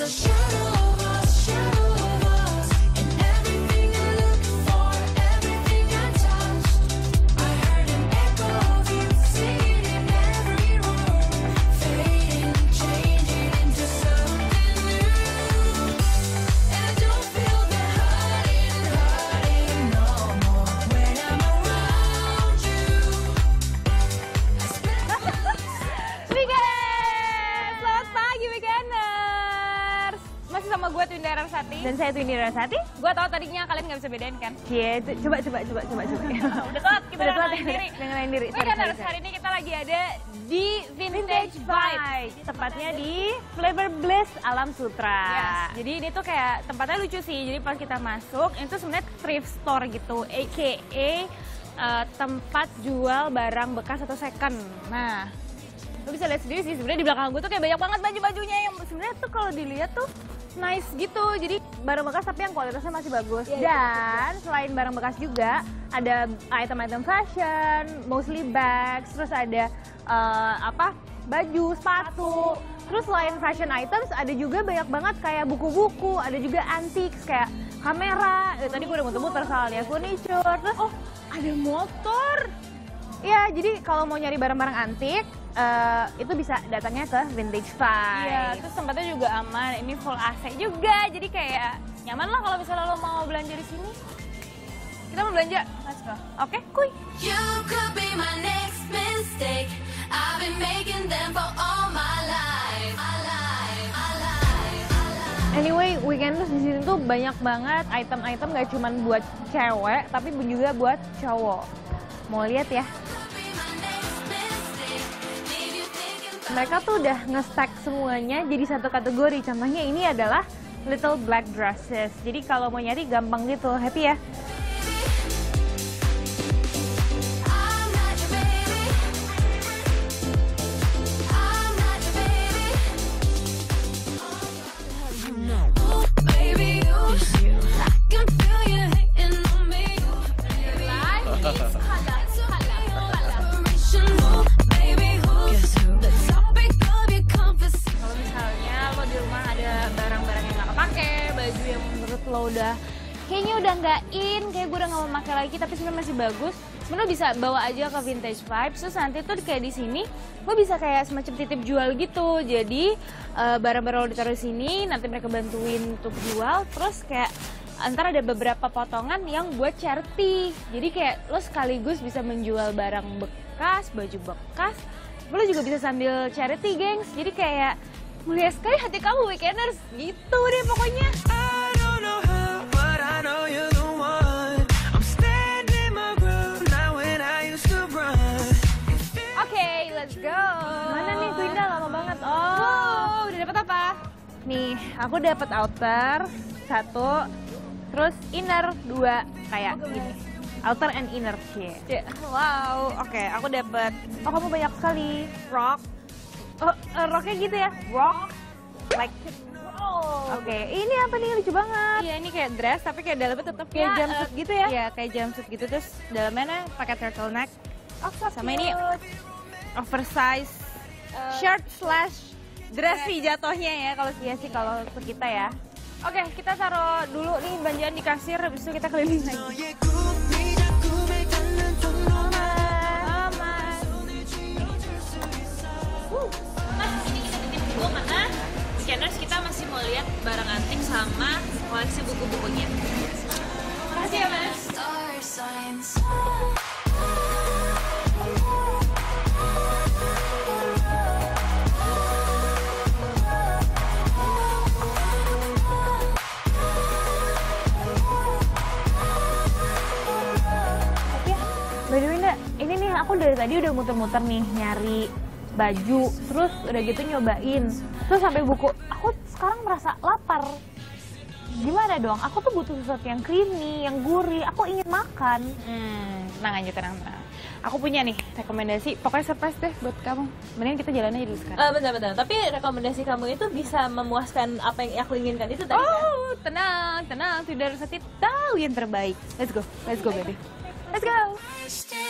Dan saya Twindy Rasati. Gue tau tadinya kalian nggak bisa bedain kan? Iya, coba. Udah telat, kita udah ngalahin diri. Ngalahin diri. Weekenders, hari ini kita lagi ada di Vintage Vibe. Tepatnya di Flavor Bliss Alam Sutra. Yes. Jadi ini tuh kayak tempatnya lucu sih. Jadi pas kita masuk, itu sebenarnya thrift store gitu, aka tempat jual barang bekas atau second. Nah, lo bisa lihat sendiri sih sebenarnya di belakang gue tuh kayak banyak banget baju-bajunya yang sebenarnya tuh kalau dilihat tuh nice gitu. Jadi barang bekas tapi yang kualitasnya masih bagus. Dan selain barang bekas juga ada item-item fashion, mostly bags, terus ada baju, sepatu. Terus selain fashion items ada juga banyak banget kayak buku-buku, ada juga antiques kayak kamera. Tadi gue udah muter-muter soalnya furniture. Terus ada motor. Ya, jadi kalau mau nyari barang-barang antik itu bisa datangnya ke Vintage Vibe. Iya, terus tempatnya juga aman. Ini full AC juga, jadi kayak nyaman lah kalau misalnya lo mau belanja di sini. Kita mau belanja, let's go. Oke, kuy. You could be my next mistake. I've been making them for all my life. Anyway, weekenders di sini tuh banyak banget item-item gak cuma buat cewek, tapi juga buat cowok. Mau lihat ya? Mereka tuh udah nge-stack semuanya jadi satu kategori. Contohnya ini adalah little black dresses. Jadi kalau mau nyari gampang gitu. Happy ya? Lo udah kayaknya udah nggak in, kayak gue udah nggak mau pakai lagi, tapi sebenarnya masih bagus. Sebenarnya bisa bawa aja ke Vintage Vibes. Terus nanti tuh kayak di sini lo bisa kayak semacam titip jual gitu. Jadi barang-barang lo ditaruh di sini, nanti mereka bantuin untuk jual. Terus kayak antar ada beberapa potongan yang buat charity. Jadi kayak lo sekaligus bisa menjual barang bekas, baju bekas. Lo juga bisa sambil charity, gengs. Jadi kayak mulia sekali hati kamu, weekenders. Gitu deh pokoknya. Let's go. Mana nih Twinda, lama banget. Oh, udah dapat apa? Nih, aku dapat outer 1, terus inner 2 kayak gini. Outer and inner sih. Wow, oke, aku dapat. Oh, kamu banyak sekali. Rock. Oh, roknya gitu ya? Rock. Like. Oke, ini apa nih, lucu banget. Iya, ini kayak dress tapi kayak dalamnya tetap kayak jumpsuit gitu ya? Iya, kayak jumpsuit gitu, terus dalamnya pakai turtleneck. Oh, so sama cute. ini oversize shirt slash dress sih jatuhnya ya kalau sih kalau kita ya. Oke, kita taruh dulu nih belanjaan di kasir, habis itu kita keliling lagi. Mas, ini kita titip buku karena weekenders kita masih mau lihat barang antik sama koleksi buku-bukunya. Makasih ya, Mas. By the way, Nda, ini nih aku dari tadi udah muter-muter nih nyari baju, terus udah gitu nyobain, terus sampai buku. Aku sekarang merasa lapar. Gimana dong? Aku tuh butuh sesuatu yang creamy, yang gurih. Aku ingin makan. Tenang aja, tenang. Aku punya nih rekomendasi, pokoknya surprise deh buat kamu. Mending kita jalan aja dulu sekarang. Bentar. Tapi rekomendasi kamu itu bisa memuaskan apa yang aku inginkan itu tadi kan? Tenang. Tidak Rasati tahu yang terbaik. Let's go baby. Let's go.